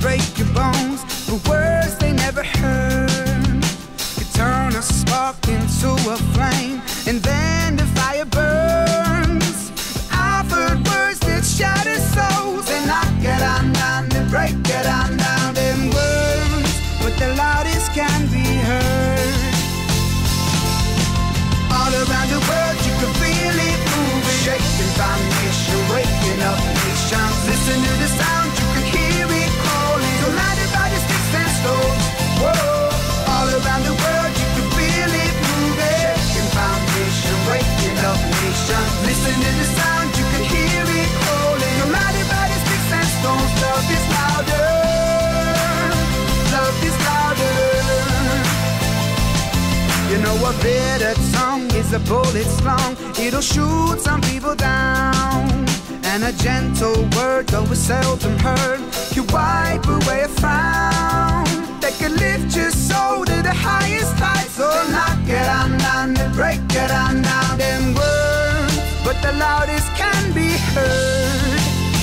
break your bones, but words they never heard could turn a spark into a flame, and then the fire burns. I've heard words that shatter souls and knock it on down, they break it on down. Them words, but the loudest can be heard. All around the world you can feel it moving, shaking foundation, waking up nations. Listen to the sound, you can hear it calling. Don't matter about the sticks and stones. Whoa, all around the world you can feel it moving, shaking foundation, waking up nations. Listen to the sound, you can hear it calling. No matter about the sticks and stones, love is louder, love is louder. You know a bitter tongue is a bullet's long, it'll shoot some people down. And a gentle word, though it's seldom heard, can wipe away a frown. They can lift your soul to the highest heights. So knock it on down, and break it on down. Them words, but the loudest can be heard.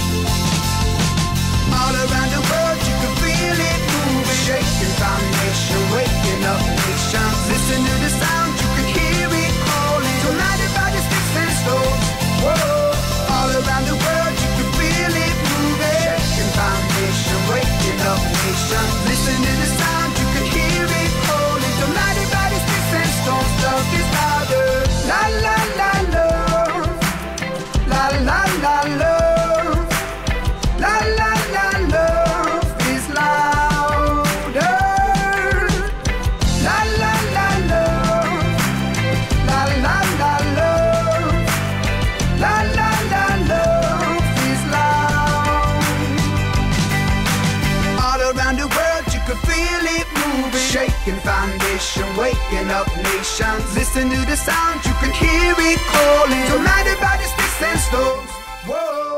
All around the world you can feel it moving, shaking foundation, waking up nations. Listen to the sound, you can hear it calling. Don't matter about the sticks and stones. Whoa, all around the world you can feel it moving, shaking foundation, waking up nations. Listen to the sound, you can hear it calling. Don't matter about the sticks and stones, love is louder. La la la love, la la la love, la la la love is louder. La la la love, la la la love, la la la love is loud. All around the world you can feel it moving, shaking foundation, waking up nations. Listen to the sound, you can hear it calling. Don't matter about the sticks and stones. Whoa.